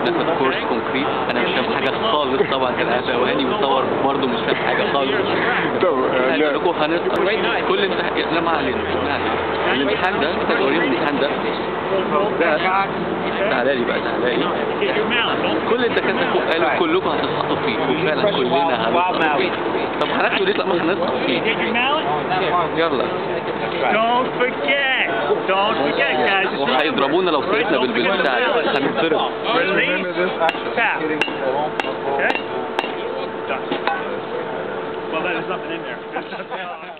ناخد كورس كونكريت. انا مش فاهم حاجه خالص طبعا، كان قاعد وهاني بيصور برضه مش فاهم حاجه خالص. هقول لكم هنسقط كل امتحان. لا ما علينا، الامتحان ده محتاج اوريهم الامتحان ده. تعالى لي بقى، تعالى لي. كل الدكاتره فوق قالوا كلكم هتسقطوا فيه، وفعلا كلنا هنسقط فيه. طب هناكتب ليه؟ لا ما هنسقط فيه. يلا. Don't forget guys. وهيضربونا لو سقطنا بالبتاع ده، هنتضرب. Tap. Okay? Done. Well, there's nothing in there.